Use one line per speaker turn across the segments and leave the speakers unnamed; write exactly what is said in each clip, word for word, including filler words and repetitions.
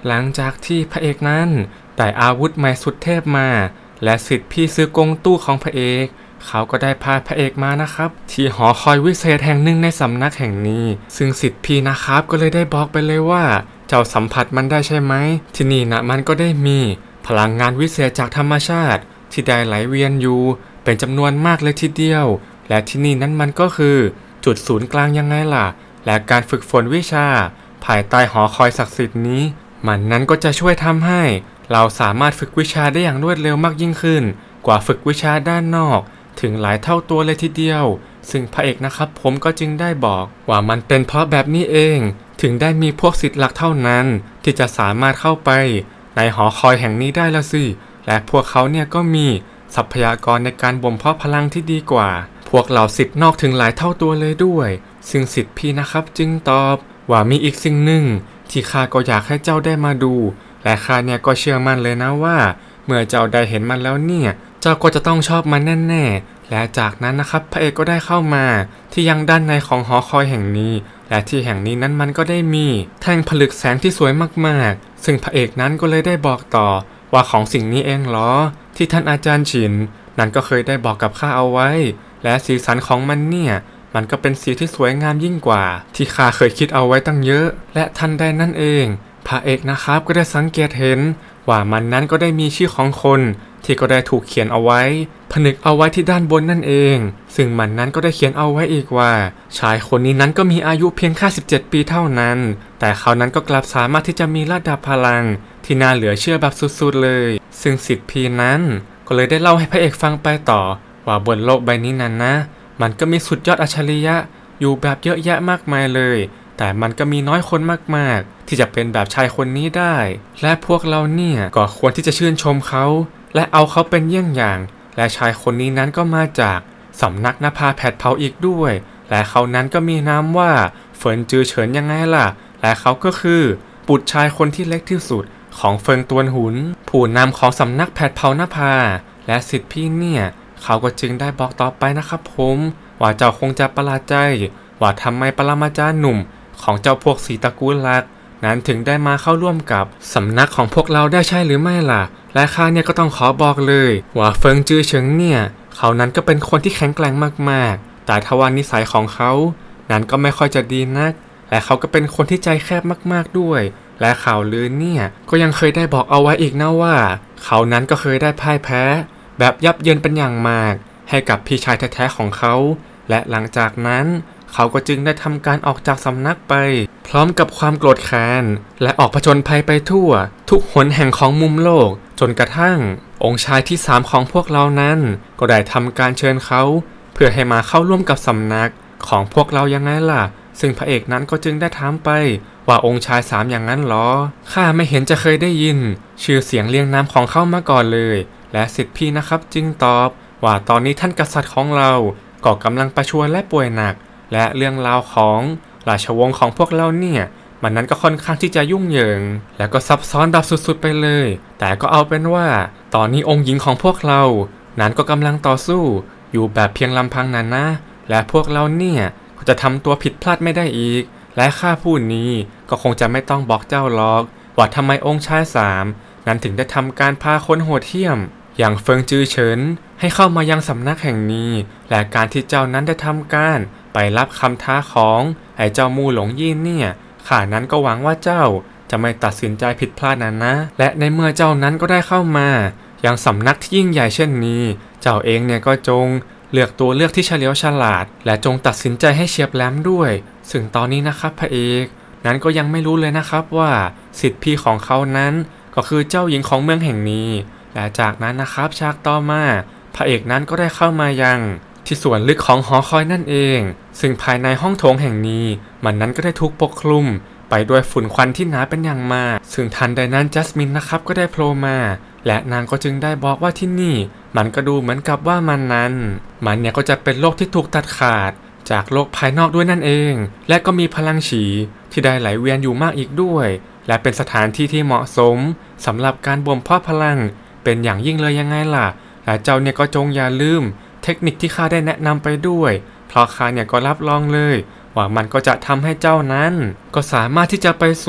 หลังจากที่พระเอกนั้นได้อาวุธใหม่สุดเทพมาและสิทธิพี่ซื้อกงตู้ของพระเอกเขาก็ได้พาพระเอกมานะครับที่หอคอยวิเศษแห่งหนึ่งในสำนักแห่งนี้ซึ่งสิทธิพี่นะครับก็เลยได้บอกไปเลยว่าเจ้าสัมผัสมันได้ใช่ไหมที่นี่นะมันก็ได้มีพลังงานวิเศษจากธรรมชาติที่ได้ไหลเวียนอยู่เป็นจำนวนมากเลยทีเดียวและที่นี่นั้นมันก็คือจุดศูนย์กลางยังไงล่ะและการฝึกฝนวิชาภายใต้หอคอยศักดิ์สิทธิ์นี้มันนั้นก็จะช่วยทำให้เราสามารถฝึกวิชาได้อย่างรวดเร็วมากยิ่งขึ้นกว่าฝึกวิชาด้านนอกถึงหลายเท่าตัวเลยทีเดียวซึ่งพระเอกนะครับผมก็จึงได้บอกว่ามันเป็นเพราะแบบนี้เองถึงได้มีพวกศิษย์หลักเท่านั้นที่จะสามารถเข้าไปในหอคอยแห่งนี้ได้ละสิและพวกเขาเนี่ยก็มีทรัพยากรในการบ่มเพาะพลังที่ดีกว่าพวกเหล่าศิษย์นอกถึงหลายเท่าตัวเลยด้วยซึ่งศิษย์พี่นะครับจึงตอบว่ามีอีกสิ่งหนึ่งที่ข้าก็อยากให้เจ้าได้มาดูและข้าเนี่ยก็เชื่อมั่นเลยนะว่าเมื่อเจ้าได้เห็นมันแล้วเนี่ยเจ้าก็จะต้องชอบมันแน่ๆและจากนั้นนะครับพระเอกก็ได้เข้ามาที่ยังด้านในของหอคอยแห่งนี้และที่แห่งนี้นั้นมันก็ได้มีแท่งผลึกแสงที่สวยมากๆซึ่งพระเอกนั้นก็เลยได้บอกต่อว่าของสิ่งนี้เองเหรอที่ท่านอาจารย์ฉินนั้นก็เคยได้บอกกับข้าเอาไว้และสีสันของมันเนี่ยมันก็เป็นสีที่สวยงามยิ่งกว่าที่ข้าเคยคิดเอาไว้ตั้งเยอะและทันใดนั่นเองพระเอกนะครับก็ได้สังเกตเห็นว่ามันนั้นก็ได้มีชื่อของคนที่ก็ได้ถูกเขียนเอาไว้ผนึกเอาไว้ที่ด้านบนนั่นเองซึ่งมันนั้นก็ได้เขียนเอาไว้อีกว่าชายคนนี้นั้นก็มีอายุเพียงแค่สิบเจ็ดปีเท่านั้นแต่เขานั้นก็กลับสามารถที่จะมีระดับพลังที่น่าเหลือเชื่อแบบสุดๆเลยซึ่งสิทธิ์พีนั้นก็เลยได้เล่าให้พระเอกฟังไปต่อว่าบนโลกใบนี้นั้นนะมันก็มีสุดยอดอัจฉริยะอยู่แบบเยอะแยะมากมายเลยแต่มันก็มีน้อยคนมากๆที่จะเป็นแบบชายคนนี้ได้และพวกเราเนี่ยก็ควรที่จะชื่นชมเขาและเอาเขาเป็นเยี่ยงอย่างและชายคนนี้นั้นก็มาจากสำนักนภาแผดเผาอีกด้วยและเขานั้นก็มีนามว่าเฟินจือเฉินยังไงล่ะและเขาก็คือบุตรชายคนที่เล็กที่สุดของเฟิงตวนหุนผู้นำของสำนักแผดเผานภาและสิทธิพี่เนี่ยเขาก็จึงได้บอกต่อไปนะครับผมว่าเจ้าคงจะประหลาดใจว่าทำไมปรมาจารย์หนุ่มของเจ้าพวกสีตระกูลลักนั้นถึงได้มาเข้าร่วมกับสำนักของพวกเราได้ใช่หรือไม่ล่ะและข้าเนี่ยก็ต้องขอบอกเลยว่าเฟิงจือเฉิงเนี่ยเขานั้นก็เป็นคนที่แข็งแกร่งมากๆแต่ทว่านิสัยของเขานั้นก็ไม่ค่อยจะดีนักและเขาก็เป็นคนที่ใจแคบมากๆด้วยและข่าวลือเนี่ยก็ยังเคยได้บอกเอาไว้อีกนะว่าเขานั้นก็เคยได้พ่ายแพ้แบบยับเยินเป็นอย่างมากให้กับพี่ชายแท้ๆของเขาและหลังจากนั้นเขาก็จึงได้ทำการออกจากสำนักไปพร้อมกับความโกรธแค้นและออกผจญภัยไปทั่วทุกหนแห่งของมุมโลกจนกระทั่งองค์ชายที่สามของพวกเรานั้นก็ได้ทำการเชิญเขาเพื่อให้มาเข้าร่วมกับสำนักของพวกเรายังไงล่ะซึ่งพระเอกนั้นก็จึงได้ถามไปว่าองค์ชายสามอย่างนั้นหรอข้าไม่เห็นจะเคยได้ยินชื่อเสียงเรียงนามของเขามาก่อนเลยและสิทธิพี่นะครับจึงตอบว่าตอนนี้ท่านกษัตริย์ของเราก็กำลังประชวรและป่วยหนักและเรื่องราวของราชวงศ์ของพวกเราเนี่ยมันนั้นก็ค่อนข้างที่จะยุ่งเหยิงและก็ซับซ้อนแบบสุดๆไปเลยแต่ก็เอาเป็นว่าตอนนี้องค์หญิงของพวกเรานั้นก็กำลังต่อสู้อยู่แบบเพียงลำพังนั้นนะและพวกเราเนี่ยก็จะทำตัวผิดพลาดไม่ได้อีกและข้าผู้นี้ก็คงจะไม่ต้องบอกเจ้าหรอกว่าทำไมองค์ชายสามนั้นถึงได้ทำการพาคนโหดเหี้ยมอย่างเฟิงจือเฉินให้เข้ามายังสำนักแห่งนี้และการที่เจ้านั้นได้ทำการไปรับคำท้าของไอ้เจ้ามู่หลงยี่นเนี่ยข้านั้นก็หวังว่าเจ้าจะไม่ตัดสินใจผิดพลาดนั้นนะและในเมื่อเจ้านั้นก็ได้เข้ามายังสำนักที่ยิ่งใหญ่เช่นนี้เจ้าเองเนี่ยก็จงเลือกตัวเลือกที่เฉลียวฉลาดและจงตัดสินใจให้เฉียบแหลมด้วยซึ่งตอนนี้นะครับพระเอกนั้นก็ยังไม่รู้เลยนะครับว่าสิทธิพี่ของเขานั้นก็คือเจ้าหญิงของเมืองแห่งนี้และจากนั้นนะครับฉากต่อมาพระเอกนั้นก็ได้เข้ามายังที่ส่วนลึกของหอคอยนั่นเองซึ่งภายในห้องโถงแห่งนี้มันนั้นก็ได้ถูกปกคลุมไปด้วยฝุ่นควันที่หนาเป็นอย่างมากซึ่งทันใดนั้นจัสมินนะครับก็ได้โผล่มาและนางก็จึงได้บอกว่าที่นี่มันก็ดูเหมือนกับว่ามันนั้นมันเนี่ยก็จะเป็นโลกที่ถูกตัดขาดจากโลกภายนอกด้วยนั่นเองและก็มีพลังฉีที่ได้ไหลเวียนอยู่มากอีกด้วยและเป็นสถานที่ที่เหมาะสมสำหรับการบ่มเพาะพลังเป็นอย่างยิ่งเลยยังไงล่ะและเจ้าเนี่ยก็จงอย่าลืมเทคนิคที่ข้าได้แนะนำไปด้วยเพราะข้าเนี่ยก็รับรองเลยว่ามันก็จะทำให้เจ้านั้นก็สามารถที่จะไปสู่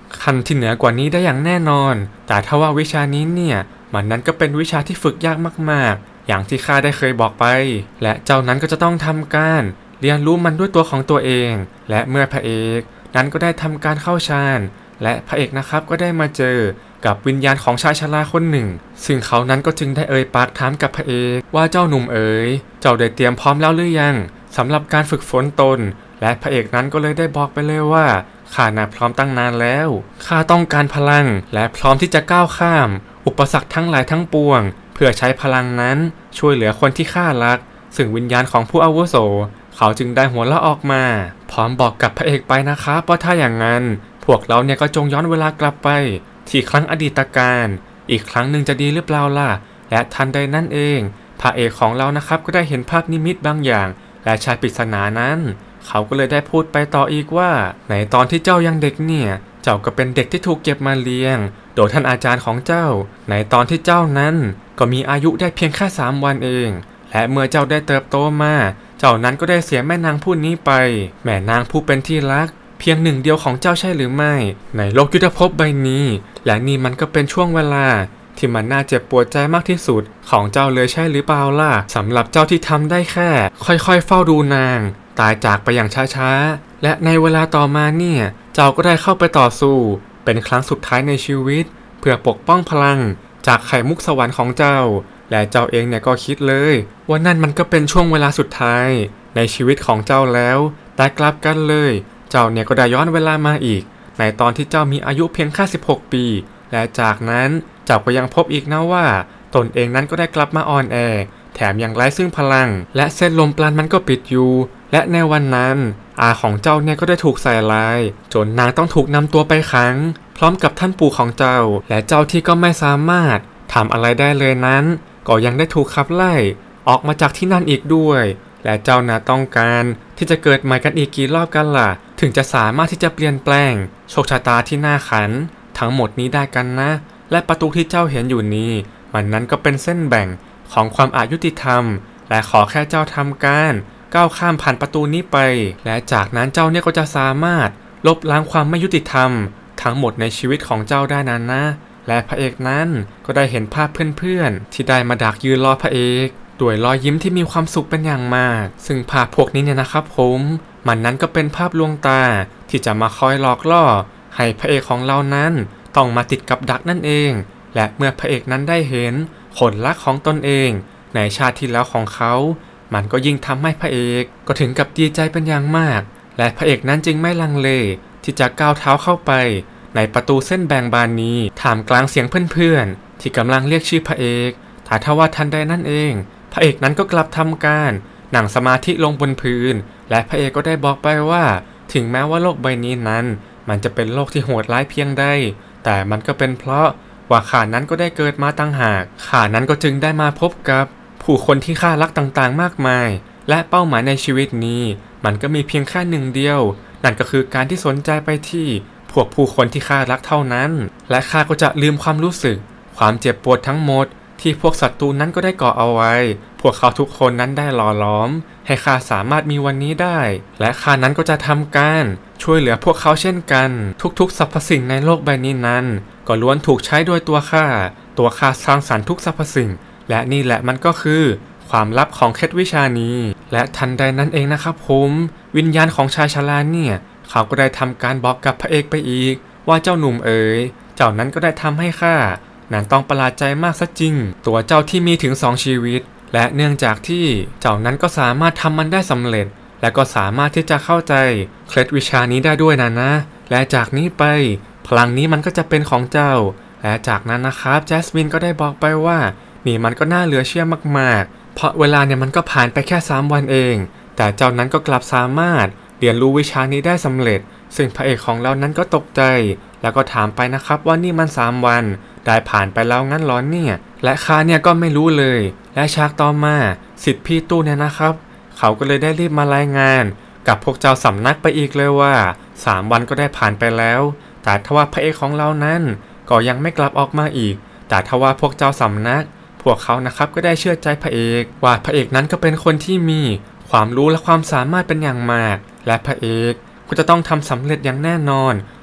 ขั้นที่เหนือกว่านี้ได้อย่างแน่นอนแต่ถ้าว่าวิชานี้เนี่ยมันนั้นก็เป็นวิชาที่ฝึกยากมากๆอย่างที่ข้าได้เคยบอกไปและเจ้านั้นก็จะต้องทำการเรียนรู้มันด้วยตัวของตัวเองและเมื่อพระเอกนั้นก็ได้ทำการเข้าฌานและพระเอกนะครับก็ได้มาเจอกับวิญญาณของชายชราคนหนึ่งซึ่งเขานั้นก็จึงได้เอ่ยปากถามกับพระเอกว่าเจ้าหนุ่มเอ๋ยเจ้าได้เตรียมพร้อมแล้วหรือยังสำหรับการฝึกฝนตนและพระเอกนั้นก็เลยได้บอกไปเลยว่าข้าน่ะพร้อมตั้งนานแล้วข้าต้องการพลังและพร้อมที่จะก้าวข้ามอุปสรรคทั้งหลายทั้งปวงเพื่อใช้พลังนั้นช่วยเหลือคนที่ข้ารักซึ่งวิญญาณของผู้อาวุโสเขาจึงได้หัวเราะออกมาพร้อมบอกกับพระเอกไปนะครับว่าถ้าอย่างนั้นพวกเราเนี่ยก็จงย้อนเวลากลับไปที่ครั้งอดีตการอีกครั้งหนึ่งจะดีหรือเปล่าล่ะและทันใดนั้นเองพระเอกของเรานะครับก็ได้เห็นภาพนิมิตบางอย่างและชายปริศนานั้นเขาก็เลยได้พูดไปต่ออีกว่าในตอนที่เจ้ายังเด็กเนี่ยเจ้าก็เป็นเด็กที่ถูกเก็บมาเลี้ยงโดยท่านอาจารย์ของเจ้าในตอนที่เจ้านั้นก็มีอายุได้เพียงแค่สามวันเองและเมื่อเจ้าได้เติบโตมาเจ้านั้นก็ได้เสียแม่นางผู้นี้ไปแม่นางผู้เป็นที่รักเพียงหนึ่งเดียวของเจ้าใช่หรือไม่ในโลกยุทธภพใบนี้และนี่มันก็เป็นช่วงเวลาที่มันน่าเจ็บปวดใจมากที่สุดของเจ้าเลยใช่หรือเปล่าล่ะสำหรับเจ้าที่ทำได้แค่ค่อยๆเฝ้าดูนางตายจากไปอย่างช้าๆและในเวลาต่อมาเนี่ยเจ้าก็ได้เข้าไปต่อสู้เป็นครั้งสุดท้ายในชีวิตเพื่อปกป้องพลังจากไข่มุกสวรรค์ของเจ้าและเจ้าเองเนี่ยก็คิดเลยว่านั่นมันก็เป็นช่วงเวลาสุดท้ายในชีวิตของเจ้าแล้วแต่กลับกันเลยเจ้าเนี่ยก็ได้ย้อนเวลามาอีกในตอนที่เจ้ามีอายุเพียงแค่สิบหกปีและจากนั้นเจ้าก็ยังพบอีกนะว่าตนเองนั้นก็ได้กลับมาอ่อนแอแถมยังไร้ซึ่งพลังและเส้นลมปราณมันก็ปิดอยู่และในวันนั้นอาของเจ้าเนี่ยก็ได้ถูกใส่ร้ายจนนางต้องถูกนำตัวไปขังพร้อมกับท่านปู่ของเจ้าและเจ้าที่ก็ไม่สามารถทำอะไรได้เลยนั้นก็ยังได้ถูกขับไล่ออกมาจากที่นั่นอีกด้วยและเจ้าน่ะต้องการที่จะเกิดใหม่กันอีกกี่รอบกันล่ะถึงจะสามารถที่จะเปลี่ยนแปลงโชคชะตาที่น่าขันทั้งหมดนี้ได้กันนะและประตูที่เจ้าเห็นอยู่นี้มันนั้นก็เป็นเส้นแบ่งของความอายุติธรรมและขอแค่เจ้าทำการก้าวข้ามผ่านประตูนี้ไปและจากนั้นเจ้าเนี่ยก็จะสามารถลบล้างความไม่ยุติธรรมทั้งหมดในชีวิตของเจ้าได้นั้นนะและพระเอกนั้นก็ได้เห็นภาพเพื่อนๆที่ได้มาดักยืนรอพระเอกด้วยรอยยิ้มที่มีความสุขเป็นอย่างมากซึ่งภาพพวกนี้เนี่ยนะครับผมมันนั้นก็เป็นภาพลวงตาที่จะมาคอยหลอกล่อให้พระเอกของเรานั้นต้องมาติดกับดักนั่นเองและเมื่อพระเอกนั้นได้เห็นผลลัพธ์ของตนเองในชาติที่แล้วของเขามันก็ยิ่งทำให้พระเอกก็ถึงกับดีใจเป็นอย่างมากและพระเอกนั้นจึงไม่ลังเลที่จะก้าวเท้าเข้าไปในประตูเส้นแบ่งบานนี้ท่ามกลางเสียงเพื่อนๆที่กำลังเรียกชื่อพระเอกแต่ทว่าทันใดนั่นเองพระเอกนั้นก็กลับทำการนั่งสมาธิลงบนพื้นและพระเอกก็ได้บอกไปว่าถึงแม้ว่าโลกใบนี้นั้นมันจะเป็นโลกที่โหดร้ายเพียงใดแต่มันก็เป็นเพราะว่าข้านั้นก็ได้เกิดมาตั้งหากข้านั้นก็จึงได้มาพบกับผู้คนที่ข้ารักต่างๆมากมายและเป้าหมายในชีวิตนี้มันก็มีเพียงแค่หนึ่งเดียวนั่นก็คือการที่สนใจไปที่พวกผู้คนที่ข้ารักเท่านั้นและข้าก็จะลืมความรู้สึกความเจ็บปวดทั้งหมดที่พวกศัตรูนั้นก็ได้ก่อเอาไว้พวกเขาทุกคนนั้นได้หล่อล้อมให้ข้าสามารถมีวันนี้ได้และข้านั้นก็จะทำการช่วยเหลือพวกเขาเช่นกันทุกๆสรรพสิ่งในโลกใบนี้นั้นก็ล้วนถูกใช้โดยตัวข้าตัวข้าสร้างสรรค์ทุกสรรพสิ่งและนี่แหละมันก็คือความลับของเคล็ดวิชานี้และทันใดนั้นเองนะครับผมวิญญาณของชายชราเนี่ยเขาก็ได้ทำการบอกกับพระเอกไปอีกว่าเจ้าหนุ่มเอ๋ยเจ้านั้นก็ได้ทำให้ข้านั้นต้องประหลาดใจมากซะจริงตัวเจ้าที่มีถึงสองชีวิตและเนื่องจากที่เจ้านั้นก็สามารถทำมันได้สำเร็จและก็สามารถที่จะเข้าใจเคล็ดวิชานี้ได้ด้วยนะนะและจากนี้ไปพลังนี้มันก็จะเป็นของเจ้าและจากนั้นนะครับแจสมินก็ได้บอกไปว่านี่มันก็น่าเหลือเชื่อมากๆเพราะเวลาเนี่ยมันก็ผ่านไปแค่สามวันเองแต่เจ้านั้นก็กลับสามารถเรียนรู้วิชานี้ได้สำเร็จซึ่งพระเอกของเรานั้นก็ตกใจแล้วก็ถามไปนะครับว่านี่มันสามวันได้ผ่านไปแล้วงั้นหรอเนี่ยและข้าเนี่ยก็ไม่รู้เลยและฉากต่อมาสิทธิ์พี่ตู้เนี่ยนะครับเขาก็เลยได้รีบมารายงานกับพวกเจ้าสำนักไปอีกเลยว่าสามวันก็ได้ผ่านไปแล้วแต่ทว่าพระเอกของเรานั้นก็ยังไม่กลับออกมาอีกแต่ทว่าพวกเจ้าสำนักพวกเขานะครับก็ได้เชื่อใจพระเอกว่าพระเอกนั้นก็เป็นคนที่มีความรู้และความสามารถเป็นอย่างมากและพระเอกก็จะต้องทำสำเร็จอย่างแน่นอน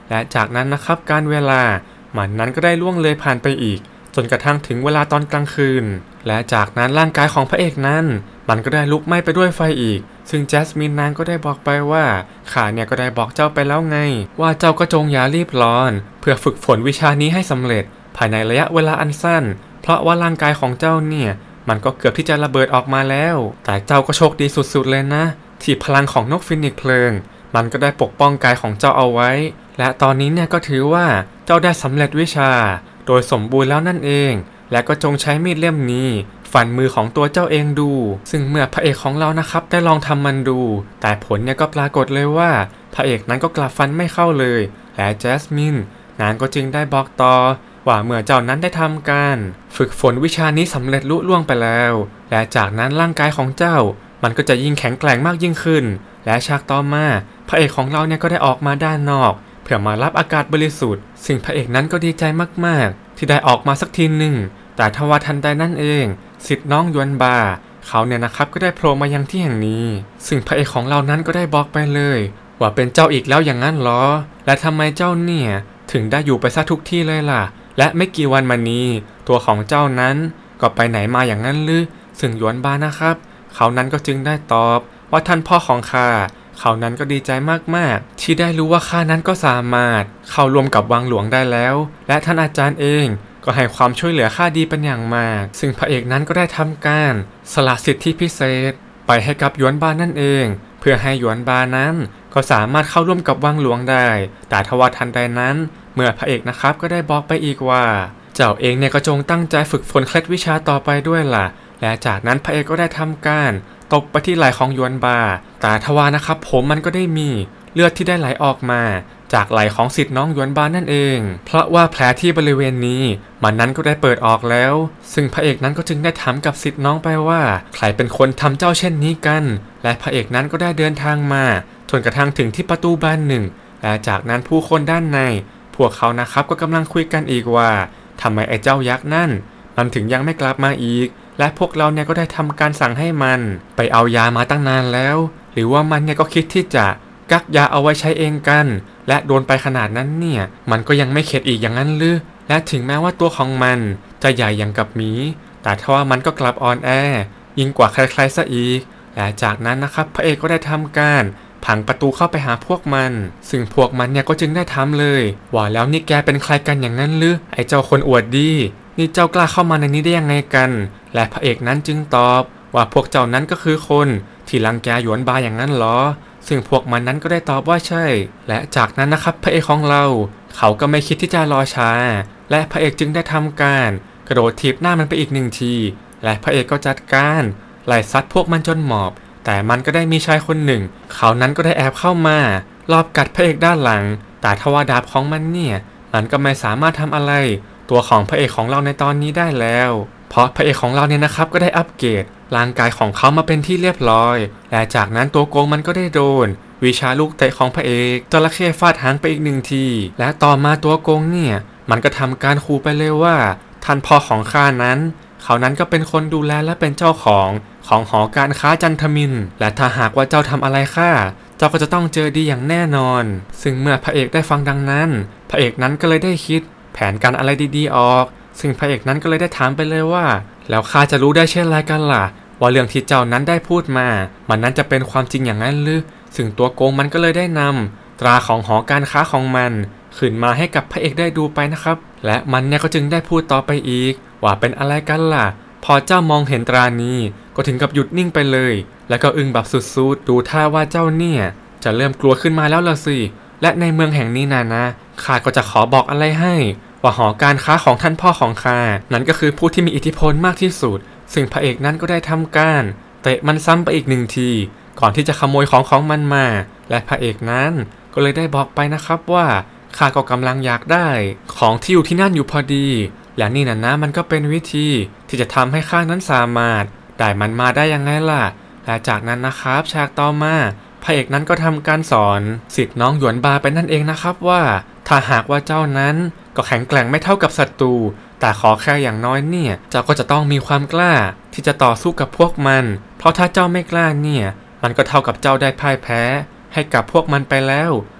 และจากนั้นนะครับการเวลามันนั้นก็ได้ล่วงเลยผ่านไปอีกจนกระทั่งถึงเวลาตอนกลางคืนและจากนั้นร่างกายของพระเอกนั้นมันก็ได้ลุกไหม้ไปด้วยไฟอีกซึ่งแจสมินนางก็ได้บอกไปว่าข้าเนี่ยก็ได้บอกเจ้าไปแล้วไงว่าเจ้าก็จงอย่ารีบร้อนเพื่อฝึกฝนวิชานี้ให้สำเร็จภายในระยะเวลาอันสั้นเพราะว่าร่างกายของเจ้าเนี่ยมันก็เกือบที่จะระเบิดออกมาแล้วแต่เจ้าก็โชคดีสุดๆเลยนะที่พลังของนกฟินิกซ์เพลิงมันก็ได้ปกป้องกายของเจ้าเอาไว้และตอนนี้เนี่ยก็ถือว่าเจ้าได้สำเร็จวิชาโดยสมบูรณ์แล้วนั่นเองและก็จงใช้มีดเล่มนี้ฟันมือของตัวเจ้าเองดูซึ่งเมื่อพระเอกของเรานะครับได้ลองทำมันดูแต่ผลเนี่ยก็ปรากฏเลยว่าพระเอกนั้นก็กลับฟันไม่เข้าเลยและแจสมินนางก็จึงได้บอกต่อว่าเมื่อเจ้านั้นได้ทำการฝึกฝนวิชานี้สำเร็จลุล่วงไปแล้วและจากนั้นร่างกายของเจ้ามันก็จะยิ่งแข็งแกร่งมากยิ่งขึ้นและฉากต่อมาพระเอกของเราเนี่ยก็ได้ออกมาด้านนอกเพื่อมารับอากาศบริสุทธิ์ซึ่งพระเอกนั้นก็ดีใจมากๆที่ได้ออกมาสักทีหนึ่งแต่ทว่าทันใดนั่นเองศิษย์น้องยวนบาเขาเนี่ยนะครับก็ได้โผล่มายังที่แห่งนี้ซึ่งพระเอกของเรานั้นก็ได้บอกไปเลยว่าเป็นเจ้าอีกแล้วอย่างนั้นหรอและทำไมเจ้าเนี่ยถึงได้อยู่ไปซะทุกที่เลยล่ะและไม่กี่วันมานี้ตัวของเจ้านั้นก็ไปไหนมาอย่างนั้นหรือซึ่งยวนบานะครับเขานั้นก็จึงได้ตอบว่าท่านพ่อของข้าเขานั้นก็ดีใจมากๆที่ได้รู้ว่าข้านั้นก็สามารถเข้าร่วมกับวังหลวงได้แล้วและท่านอาจารย์เองก็ให้ความช่วยเหลือข้าดีเป็นอย่างมากซึ่งพระเอกนั้นก็ได้ทำการสละสิทธิพิเศษไปให้กับหยวนบานั่นเองเพื่อให้หยวนบานั้นก็สามารถเข้าร่วมกับวังหลวงได้แต่ทว่าทันใดนั้นเมื่อพระเอกนะครับก็ได้บอกไปอีกว่าเจ้าเองเนี่ยก็จงตั้งใจฝึกฝนเคล็ดวิชาต่อไปด้วยล่ะและจากนั้นพระเอกก็ได้ทำการตบไปที่ไหล่ของหยวนบาแต่ทว่านะครับผมมันก็ได้มีเลือดที่ได้ไหลออกมาจากไหล่ของศิษย์น้องหยวนบานั่นเองเพราะว่าแผลที่บริเวณนี้มันนั้นก็ได้เปิดออกแล้วซึ่งพระเอกนั้นก็จึงได้ถามกับศิษย์น้องไปว่าใครเป็นคนทำเจ้าเช่นนี้กันและพระเอกนั้นก็ได้เดินทางมาจนกระทั่งถึงที่ประตูบานหนึ่งและจากนั้นผู้คนด้านในพวกเขานะครับก็กำลังคุยกันอีกว่าทำไมไอ้เจ้ายักษ์นั่นมันถึงยังไม่กลับมาอีกและพวกเราเนี่ยก็ได้ทำการสั่งให้มันไปเอายามาตั้งนานแล้วหรือว่ามันเนี่ยก็คิดที่จะกักยาเอาไว้ใช้เองกันและโดนไปขนาดนั้นเนี่ยมันก็ยังไม่เข็ดอีกอย่างนั้นหรือและถึงแม้ว่าตัวของมันจะใหญ่อย่างกับหมีแต่ทว่ามันก็กลับอ่อนแอยิ่งกว่าใครๆซะอีกและจากนั้นนะครับพระเอกก็ได้ทำการผังประตูเข้าไปหาพวกมันซึ่งพวกมันเนี่ยก็จึงได้ถามเลยว่าแล้วนี่แกเป็นใครกันอย่างนั้นหรือไอ้เจ้าคนอวดดีนี่เจ้ากล้าเข้ามาในนี้ได้ยังไงกันและพระเอกนั้นจึงตอบว่าพวกเจ้านั้นก็คือคนที่รังแกหยวนบาอย่างนั้นหรอซึ่งพวกมันนั้นก็ได้ตอบว่าใช่และจากนั้นนะครับพระเอกของเราเขาก็ไม่คิดที่จะรอช้าและพระเอกจึงได้ทำการกระโดดถีบหน้ามันไปอีกหนึ่งทีและพระเอกก็จัดการไล่ซัดพวกมันจนหมอบแต่มันก็ได้มีชายคนหนึ่งเขานั้นก็ได้แอบเข้ามารอบกัดพระเอกด้านหลังแต่ทว่าดาบของมันเนี่ยมันก็ไม่สามารถทำอะไรตัวของพระเอกของเราในตอนนี้ได้แล้วเพราะพระเอกของเราเนี่ยนะครับก็ได้อัปเกรดร่างกายของเขามาเป็นที่เรียบร้อยและจากนั้นตัวโกงมันก็ได้โดนวิชาลูกเตะของพระเอกจระเข้ฟาดหางไปอีกหนึ่งทีและต่อมาตัวโกงเนี่ยมันก็ทำการขู่ไปเลยว่าท่านพ่อของข้านั้นเขานั้นก็เป็นคนดูแลและเป็นเจ้าของของหอการค้าจันทมิฬและถ้าหากว่าเจ้าทำอะไรข้าเจ้าก็จะต้องเจอดีอย่างแน่นอนซึ่งเมื่อพระเอกได้ฟังดังนั้นพระเอกนั้นก็เลยได้คิดแผนการอะไรดีๆออกซึ่งพระเอกนั้นก็เลยได้ถามไปเลยว่าแล้วข้าจะรู้ได้เช่นไรกันล่ะว่าเรื่องที่เจ้านั้นได้พูดมามันนั้นจะเป็นความจริงอย่างนั้นหรือซึ่งตัวโกงมันก็เลยได้นำตราของหอการค้าของมันขึ้นมาให้กับพระเอกได้ดูไปนะครับและมันเนี่ยก็จึงได้พูดต่อไปอีกว่าเป็นอะไรกันล่ะพอเจ้ามองเห็นตรานี้ก็ถึงกับหยุดนิ่งไปเลยแล้วก็อึ้งแบบสุดๆดูท่าว่าเจ้าเนี่ยจะเริ่มกลัวขึ้นมาแล้วล่ะสิและในเมืองแห่งนี้นะนะข้าก็จะขอบอกอะไรให้ว่าหอการค้าของท่านพ่อของข้านั้นก็คือผู้ที่มีอิทธิพลมากที่สุดซึ่งพระเอกนั้นก็ได้ทำการเตะมันซ้ำไปอีกหนึ่งทีก่อนที่จะขโมยของของมันมาและพระเอกนั้นก็เลยได้บอกไปนะครับว่าข้าก็กำลังอยากได้ของที่อยู่ที่นั่นอยู่พอดีและนี่นะนะมันก็เป็นวิธีที่จะทำให้ข้านั้นสามารถได้มันมาได้ยังไงล่ะและจากนั้นนะครับฉากต่อมาพระเอกนั้นก็ทำการสอนศิษย์น้องหยวนบาไปนั่นเองนะครับว่าถ้าหากว่าเจ้านั้นก็แข็งแกร่งไม่เท่ากับศัตรูแต่ขอแค่อย่างน้อยเนี่ยเจ้าก็จะต้องมีความกล้าที่จะต่อสู้กับพวกมันเพราะถ้าเจ้าไม่กล้าเนี่ยมันก็เท่ากับเจ้าได้พ่ายแพ้ให้กับพวกมันไปแล้ว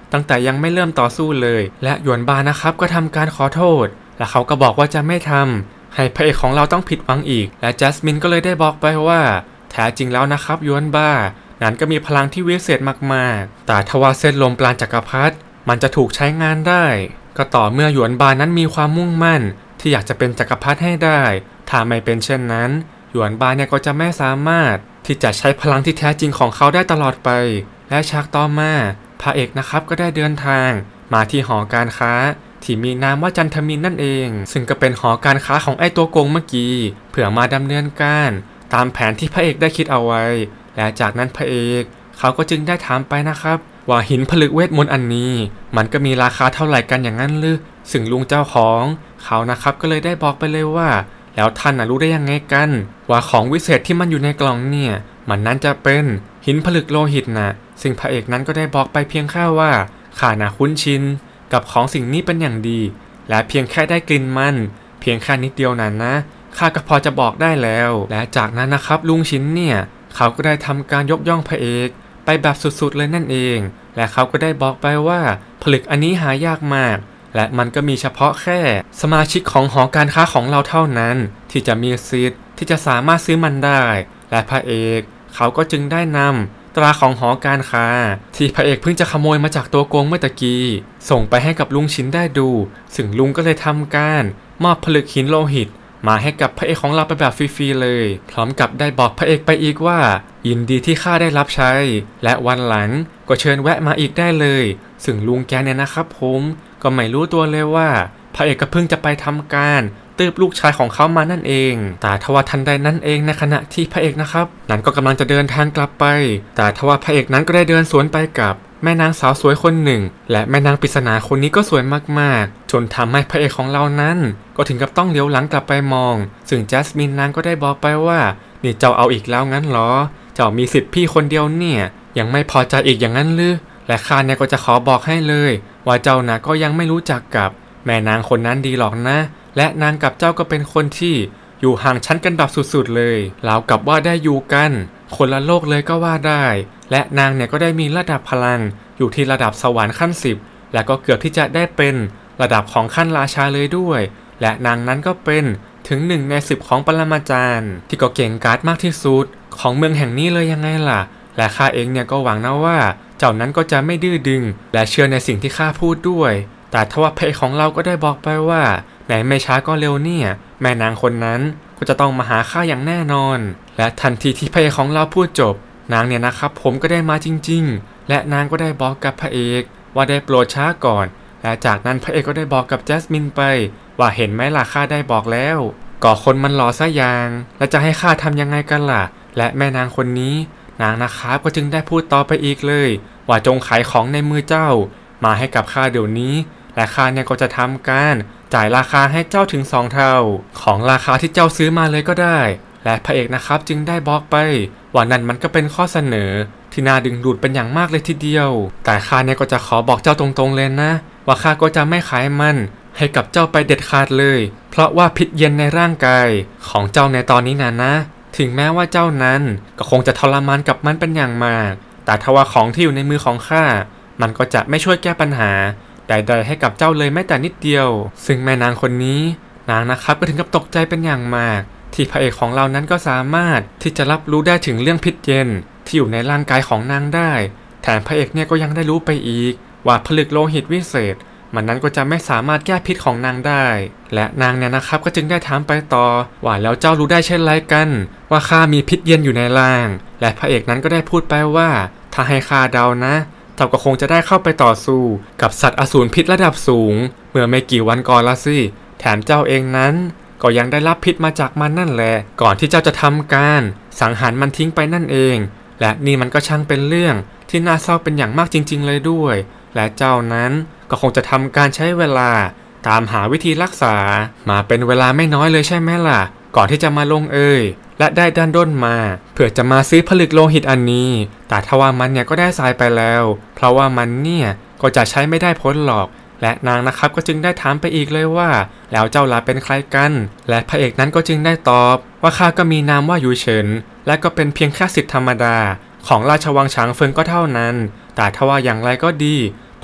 ตั้งแต่ยังไม่เริ่มต่อสู้เลยและหยวนบานะครับก็ทำการขอโทษและเขาก็บอกว่าจะไม่ทำให้พระเอกของเราต้องผิดหวังอีกและจัสมินก็เลยได้บอกไปว่าแท้จริงแล้วนะครับหยวนบานั้นก็มีพลังที่วิเศษมากๆแต่ทว่าเส้นลมปราณจักรพรรดิมันจะถูกใช้งานได้ก็ต่อเมื่อหยวนบานั้นมีความมุ่งมั่นที่อยากจะเป็นจักรพรรดิให้ได้ถ้าไม่เป็นเช่นนั้นหยวนบาเนี่ยก็จะไม่สามารถที่จะใช้พลังที่แท้จริงของเขาได้ตลอดไปและฉากต่อมาพระเอกนะครับก็ได้เดินทางมาที่หอการค้าที่มีนามว่าจันทมินนั่นเองซึ่งก็เป็นหอการค้าของไอ้ตัวโกงเมื่อกี้เพื่อมาดำเนินการตามแผนที่พระเอกได้คิดเอาไว้และจากนั้นพระเอกเขาก็จึงได้ถามไปนะครับว่าหินผลึกเวทมนต์อันนี้มันก็มีราคาเท่าไหร่กันอย่างนั้นหรือซึ่งลุงเจ้าของเขานะครับก็เลยได้บอกไปเลยว่าแล้วท่านน่ะรู้ได้ยังไงกันว่าของวิเศษที่มันอยู่ในกล่องเนี่ยมันนั้นจะเป็นหินผลึกโลหิตนะซึ่งพระเอกนั้นก็ได้บอกไปเพียงแค่ว่าข้าน่ะคุ้นชินกับของสิ่งนี้เป็นอย่างดีและเพียงแค่ได้กลิ่นมันเพียงแค่นิดเดียวนั้นนะข้าก็พอจะบอกได้แล้วและจากนั้นนะครับลุงชินเนี่ยเขาก็ได้ทำการยกย่องพระเอกไปแบบสุดๆเลยนั่นเองและเขาก็ได้บอกไปว่าผลึกอันนี้หายากมากและมันก็มีเฉพาะแค่สมาชิกของหอการค้าของเราเท่านั้นที่จะมีสิทธิ์ที่จะสามารถซื้อมันได้และพระเอกเขาก็จึงได้นำตราของหอการค้าที่พระเอกเพิ่งจะขโมยมาจากตัวโกงเมื่อตะกี้ส่งไปให้กับลุงชินได้ดูซึ่งลุงก็เลยทำการมอบผลึกหินโลหิตมาให้กับพระเอกของเราไปแบบฟรีๆเลยพร้อมกับได้บอกพระเอกไปอีกว่ายินดีที่ข้าได้รับใช้และวันหลังก็เชิญแวะมาอีกได้เลยซึ่งลุงแกเนี่ยนะครับผมก็ไม่รู้ตัวเลยว่าพระเอกก็เพิ่งจะไปทำการตืบลูกชายของเขามานั่นเองแต่ทว่าทันใดนั้นเองในขณะที่พระเอกนะครับนั้นก็กำลังจะเดินทางกลับไปแต่ทว่าพระเอกนั้นก็ได้เดินสวนไปกับแม่นางสาวสวยคนหนึ่งและแม่นางปริศนาคนนี้ก็สวยมากๆจนทำให้พระเอกของเรานั้นก็ถึงกับต้องเลี้ยวหลังกลับไปมองซึ่งจัสมินนางก็ได้บอกไปว่านี่เจ้าเอาอีกแล้วงั้นเหรอเจ้ามีสิทธิ์พี่คนเดียวเนี่ยยังไม่พอใจอีกอย่างนั้นหรือและข้าเนี่ยก็จะขอบอกให้เลยว่าเจ้านะก็ยังไม่รู้จักกับแม่นางคนนั้นดีหรอกนะและนางกับเจ้าก็เป็นคนที่อยู่ห่างชั้นกันแบบสุดๆเลยราวกับว่าได้อยู่กันคนละโลกเลยก็ว่าได้และนางเนี่ยก็ได้มีระดับพลังอยู่ที่ระดับสวรรค์ขั้นสิบและก็เกือบที่จะได้เป็นระดับของขั้นราชาเลยด้วยและนางนั้นก็เป็นถึงหนึ่งในสิบของปรมาจารย์ที่ก็เก่งกาจมากที่สุดของเมืองแห่งนี้เลยยังไงล่ะและข้าเองเนี่ยก็หวังนะว่าเจ้านั้นก็จะไม่ดื้อดึงและเชื่อในสิ่งที่ข้าพูดด้วยแต่ทว่าพระเอกของเราก็ได้บอกไปว่าไหนไม่ช้าก็เร็วเนี่ยแม่นางคนนั้นก็จะต้องมาหาข้าอย่างแน่นอนและทันทีที่พระเอกของเราพูดจบนางเนี่ยนะครับผมก็ได้มาจริงๆและนางก็ได้บอกกับพระเอกว่าได้โปรดช้าก่อนและจากนั้นพระเอกก็ได้บอกกับจัสมินไปว่าเห็นไหมล่ะข้าได้บอกแล้วก่อคนมันหล่อซะอย่างและจะให้ข้าทำยังไงกันล่ะและแม่นางคนนี้นางนะครับก็จึงได้พูดต่อไปอีกเลยว่าจงขายของในมือเจ้ามาให้กับข้าเดี๋ยวนี้และข้าเนี่ยก็จะทำการจ่ายราคาให้เจ้าถึงสองเท่าของราคาที่เจ้าซื้อมาเลยก็ได้และพระเอกนะครับจึงได้บอกไปว่านั่นมันก็เป็นข้อเสนอที่น่าดึงดูดเป็นอย่างมากเลยทีเดียวแต่ข้าเนี่ยก็จะขอบอกเจ้าตรงๆเลยนะว่าข้าก็จะไม่ขายมันให้กับเจ้าไปเด็ดขาดเลยเพราะว่าพิษเย็นในร่างกายของเจ้าในตอนนี้นะนะถึงแม้ว่าเจ้านั้นก็คงจะทรมานกับมันเป็นอย่างมากแต่ทว่าของที่อยู่ในมือของข้ามันก็จะไม่ช่วยแก้ปัญหาใดๆให้กับเจ้าเลยแม้แต่นิดเดียวซึ่งแม่นางคนนี้นางนะครับก็ถึงกับตกใจเป็นอย่างมากที่พระเอกของเรานั้นก็สามารถที่จะรับรู้ได้ถึงเรื่องพิษเย็นที่อยู่ในร่างกายของนางได้แถมพระเอกเนี่ยก็ยังได้รู้ไปอีกว่าผลึกโลหิตวิเศษมันนั้นก็จะไม่สามารถแก้พิษของนางได้และนางเนี่ยนะครับก็จึงได้ถามไปต่อว่าแล้วเจ้ารู้ได้เช่นไรกันว่าข้ามีพิษเย็นอยู่ในร่างและพระเอกนั้นก็ได้พูดไปว่าถ้าให้ข้าเดานะเจ้าก็คงจะได้เข้าไปต่อสู้กับสัตว์อสูรพิษระดับสูงเมื่อไม่กี่วันก่อนละสิแถมเจ้าเองนั้นก็ยังได้รับพิษมาจากมันนั่นแหละก่อนที่เจ้าจะทำการสังหารมันทิ้งไปนั่นเองและนี่มันก็ช่างเป็นเรื่องที่น่าเศร้าเป็นอย่างมากจริงๆเลยด้วยและเจ้านั้นก็คงจะทำการใช้เวลาตามหาวิธีรักษามาเป็นเวลาไม่น้อยเลยใช่ไหมล่ะก่อนที่จะมาลงเอยและได้ดันด้นมาเพื่อจะมาซื้อผลึกโลหิตอันนี้แต่ทว่ามันเนี่ยก็ได้สายไปแล้วเพราะว่ามันเนี่ยก็จะใช้ไม่ได้พ้นหรอกและนางนะครับก็จึงได้ถามไปอีกเลยว่าแล้วเจ้าล่ะเป็นใครกันและพระเอกนั้นก็จึงได้ตอบว่าข้าก็มีนามว่ายูเฉินและก็เป็นเพียงแค่ศิษย์ธรรมดาของราชวังฉางเฟิงก็เท่านั้นแต่ทว่าอย่างไรก็ดีต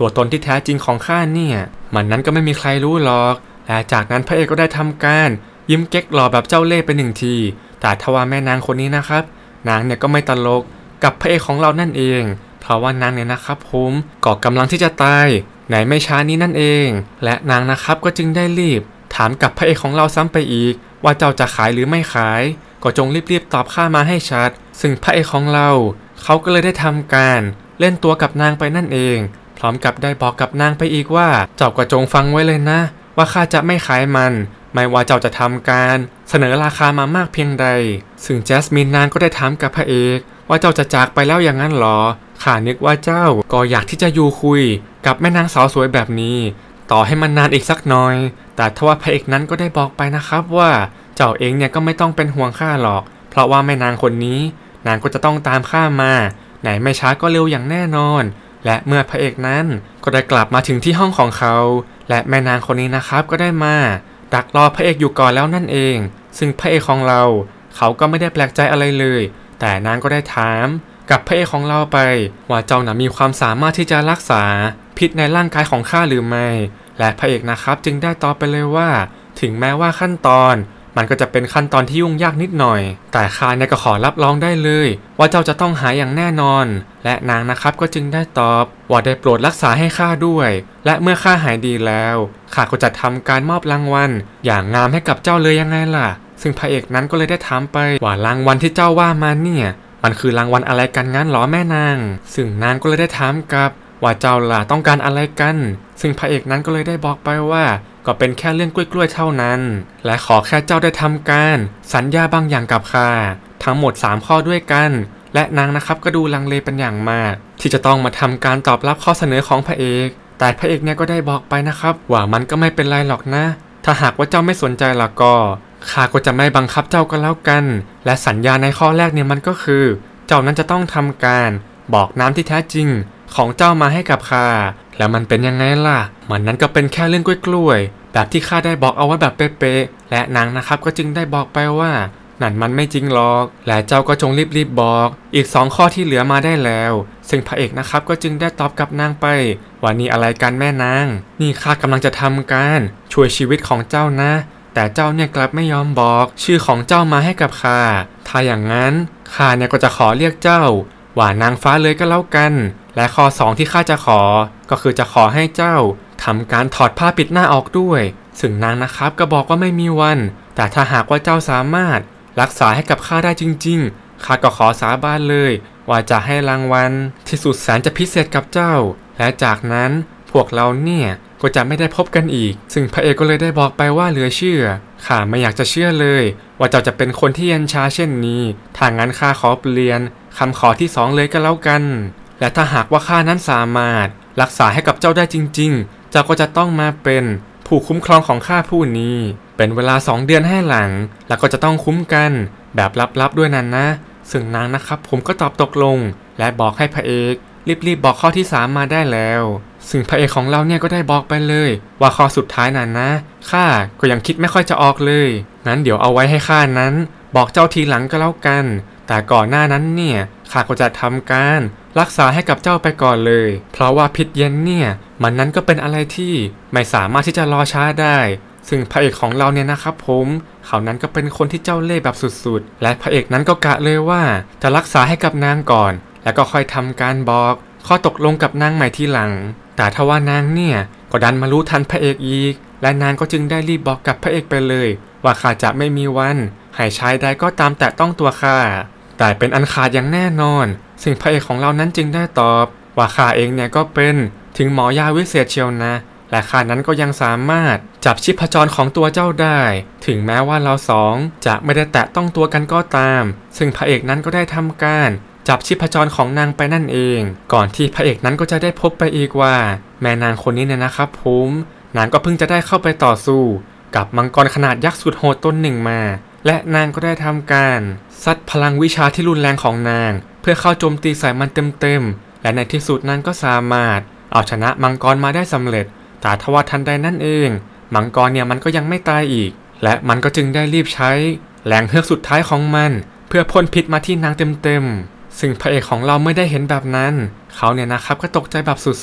ตัวตนที่แท้จริงของข้าเนี่ยมันนั้นก็ไม่มีใครรู้หรอกและจากนั้นพระเอกก็ได้ทำการยิ้มเก๊กหล่อแบบเจ้าเล่ห์ไปหนึ่งทีแต่ทว่าแม่นางคนนี้นะครับนางเนี่ยก็ไม่ตลกกับพระเอกของเรานั่นเองเพราะว่านางเนี่ยนะครับผมก็กำลังที่จะตายในไม่ช้านี้นั่นเองและนางนะครับก็จึงได้รีบถามกับพระเอกของเราซ้ำไปอีกว่าเจ้าจะขายหรือไม่ขายก็จงรีบๆตอบข้ามาให้ชัดซึ่งพระเอกของเราเขาก็เลยได้ทำการเล่นตัวกับนางไปนั่นเองพร้อมกับได้บอกกับนางไปอีกว่าเจ้าก็จงฟังไว้เลยนะว่าข้าจะไม่ขายมันไม่ว่าเจ้าจะทำการเสนอราคามามากเพียงใดซึ่งแจสมินนางก็ได้ถามกับพระเอกว่าเจ้าจะจากไปแล้วอย่างนั้นหรอข้านึกว่าเจ้าก็อยากที่จะอยู่คุยกับแม่นางสาวสวยแบบนี้ต่อให้มันนานอีกสักหน่อยแต่ทว่าพระเอกนั้นก็ได้บอกไปนะครับว่าเจ้าเองเนี่ยก็ไม่ต้องเป็นห่วงข้าหรอกเพราะว่าแม่นางคนนี้นางก็จะต้องตามข้ามาไหนไม่ช้าก็เร็วอย่างแน่นอนและเมื่อพระเอกนั้นก็ได้กลับมาถึงที่ห้องของเขาและแม่นางคนนี้นะครับก็ได้มาดักรอพระเอกอยู่ก่อนแล้วนั่นเองซึ่งพระเอกของเราเขาก็ไม่ได้แปลกใจอะไรเลยแต่นางก็ได้ถามกับพระเอกของเราไปว่าเจ้าน่ะมีความสามารถที่จะรักษาพิษในร่างกายของข้าหรือไม่และพระเอกนะครับจึงได้ตอบไปเลยว่าถึงแม้ว่าขั้นตอนมันก็จะเป็นขั้นตอนที่ยุ่งยากนิดหน่อยแต่ข้าเนี่ยก็ขอรับรองได้เลยว่าเจ้าจะต้องหายอย่างแน่นอนและนางนะครับก็จึงได้ตอบว่าได้โปรดรักษาให้ข้าด้วยและเมื่อข้าหายดีแล้วข้าก็จะทำการมอบรางวัลอย่างงามให้กับเจ้าเลยยังไงล่ะซึ่งพระเอกนั้นก็เลยได้ถามไปว่ารางวัลที่เจ้าว่ามาเนี่ยมันคือรางวัลอะไรกันงั้นหรอแม่นางซึ่งนางก็เลยได้ถามกลับว่าเจ้าล่ะต้องการอะไรกันซึ่งพระเอกนั้นก็เลยได้บอกไปว่าก็เป็นแค่เรื่องกล้วยๆเท่านั้นและขอแค่เจ้าได้ทำการสัญญาบางอย่างกับข้าทั้งหมดสามข้อด้วยกันและนางนะครับก็ดูลังเลเป็นอย่างมากที่จะต้องมาทำการตอบรับข้อเสนอของพระเอกแต่พระเอกเนี่ยก็ได้บอกไปนะครับว่ามันก็ไม่เป็นไรหรอกนะถ้าหากว่าเจ้าไม่สนใจล่ะก็ข้าก็จะไม่บังคับเจ้าก็แล้วกันและสัญญาในข้อแรกเนี่ยมันก็คือเจ้านั้นจะต้องทำการบอกน้ำที่แท้จริงของเจ้ามาให้กับข้าแล้วมันเป็นยังไงล่ะมันนั้นก็เป็นแค่เรื่องกล้วยๆแบบที่ข้าได้บอกเอาไว้แบบเป๊ะๆและนางนะครับก็จึงได้บอกไปว่านั่นมันไม่จริงหรอกและเจ้าก็จงรีบๆบอกอีกสองข้อที่เหลือมาได้แล้วซึ่งพระเอกนะครับก็จึงได้ตอบกับนางไปว่านี่อะไรกันแม่นางนี่ข้ากำลังจะทำการช่วยชีวิตของเจ้านะแต่เจ้าเนี่ยกลับไม่ยอมบอกชื่อของเจ้ามาให้กับข้าถ้าอย่างนั้นข้าเนี่ยก็จะขอเรียกเจ้าว่านางฟ้าเลยก็แล้วกันและข้อสองที่ข้าจะขอก็คือจะขอให้เจ้าทำการถอดผ้าปิดหน้าออกด้วยซึ่งนางนะครับก็บอกว่าไม่มีวันแต่ถ้าหากว่าเจ้าสามารถรักษาให้กับข้าได้จริงๆข้าก็ขอสาบานเลยว่าจะให้รางวัลที่สุดแสนจะพิเศษกับเจ้าและจากนั้นพวกเราเนี่ยก็จะไม่ได้พบกันอีกซึ่งพระเอกก็เลยได้บอกไปว่าเหลือเชื่อข้าไม่อยากจะเชื่อเลยว่าเจ้าจะเป็นคนที่เย็นชาเช่นนี้ถ้างั้นข้าขอเปลี่ยนคำขอที่สองเลยก็แล้วกันและถ้าหากว่าข้านั้นสามารถรักษาให้กับเจ้าได้จริงๆเจ้าก็จะต้องมาเป็นผู้คุ้มครองของข้าผู้นี้เป็นเวลาสองเดือนให้หลังแล้วก็จะต้องคุ้มกันแบบลับๆด้วยนั่นนะซึ่งนางนะครับผมก็ตอบตกลงและบอกให้พระเอกรีบๆบอกข้อที่สามมาได้แล้วซึ่งพระเอกของเราเนี่ยก็ได้บอกไปเลยว่าข้อสุดท้ายนั่นนะข้าก็ยังคิดไม่ค่อยจะออกเลยงั้นเดี๋ยวเอาไว้ให้ข้านั้นบอกเจ้าทีหลังก็แล้วกันแต่ก่อนหน้านั้นเนี่ยข้าก็จะทำการรักษาให้กับเจ้าไปก่อนเลยเพราะว่าพิษเย็นเนี่ยมันนั้นก็เป็นอะไรที่ไม่สามารถที่จะรอช้าได้ซึ่งพระเอกของเราเนี่ยนะครับผมเขานั้นก็เป็นคนที่เจ้าเล่ห์แบบสุดๆและพระเอกนั้นก็กะเลยว่าจะรักษาให้กับนางก่อนแล้วก็ค่อยทำการบอกข้อตกลงกับนางใหม่ทีหลังแต่ทว่านางเนี่ยก็ดันมารู้ทันพระเอกอีกและนางก็จึงได้รีบบอกกับพระเอกไปเลยว่าข้าจะไม่มีวันให้ชายใดก็ตามแตะต้องตัวข้าแต่เป็นอันขาดอย่างแน่นอนซึ่งพระเอกของเรานั้นจึงได้ตอบว่าข้าเองเนี่ยก็เป็นถึงหมอยาวิเศษเชียวนะและข้านั้นก็ยังสามารถจับชีพจรของตัวเจ้าได้ถึงแม้ว่าเราสองจะไม่ได้แตะต้องตัวกันก็ตามซึ่งพระเอกนั้นก็ได้ทำการจับชีพจรของนางไปนั่นเองก่อนที่พระเอกนั้นก็จะได้พบไปอีกว่าแม่นางคนนี้เนี่ยนะครับผมนางก็เพิ่งจะได้เข้าไปต่อสู้กับมังกรขนาดยักษ์สุดโหดต้นหนึ่งมาและนางก็ได้ทำการซัดพลังวิชาที่รุนแรงของนางเพื่อเข้าโจมตีใส่มันเต็มๆและในที่สุดนางก็สามารถเอาชนะมังกรมาได้สำเร็จแต่ทว่าทันใดนั่นเองมังกรเนี่ยมันก็ยังไม่ตายอีกและมันก็จึงได้รีบใช้แรงเฮือกสุดท้ายของมันเพื่อพ่นพิษมาที่นางเต็มๆซึ่งพระเอกของเราไม่ได้เห็นแบบนั้นเขาเนี่ยนะครับก็ตกใจแบบสุดๆ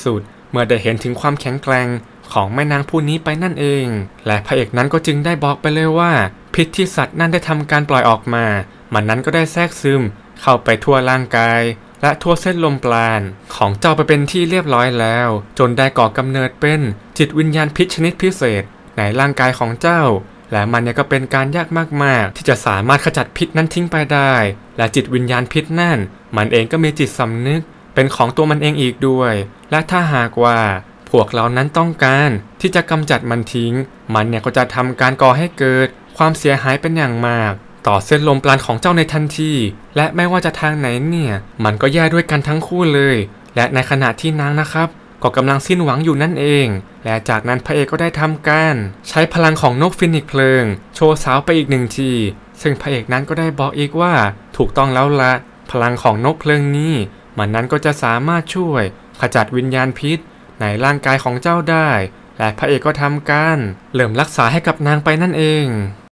เมื่อได้เห็นถึงความแข็งแกร่งของแม่นางผู้นี้ไปนั่นเองและพระเอกนั้นก็จึงได้บอกไปเลยว่าพิษที่สัตว์นั่นได้ทำการปล่อยออกมามันนั้นก็ได้แทรกซึมเข้าไปทั่วร่างกายและทั่วเส้นลมปราณของเจ้าไปเป็นที่เรียบร้อยแล้วจนได้ก่อกำเนิดเป็นจิตวิญญาณพิษชนิดพิเศษในร่างกายของเจ้าและมันเนี่ยก็เป็นการยากมากๆที่จะสามารถขจัดพิษนั้นทิ้งไปได้และจิตวิญญาณพิษนั่นมันเองก็มีจิตสำนึกเป็นของตัวมันเองอีกด้วยและถ้าหากว่าพวกเรานั้นต้องการที่จะกำจัดมันทิ้งมันเนี่ยก็จะทำการก่อให้เกิดความเสียหายเป็นอย่างมากต่อเส้นลมปราณของเจ้าในทันทีและไม่ว่าจะทางไหนเนี่ยมันก็แย่ด้วยกันทั้งคู่เลยและในขณะที่นางนะครับก็กำลังสิ้นหวังอยู่นั่นเองและจากนั้นพระเอกก็ได้ทำการใช้พลังของนกฟินิกซ์เพลิงโชว์สาวไปอีกหนึ่งทีซึ่งพระเอกนั้นก็ได้บอกอีกว่าถูกต้องแล้วละพลังของนกเพลิงนี้มันนั้นก็จะสามารถช่วยขจัดวิญญาณพิษในร่างกายของเจ้าได้และพระเอกก็ทำการเริ่มรักษาให้กับนางไปนั่นเอง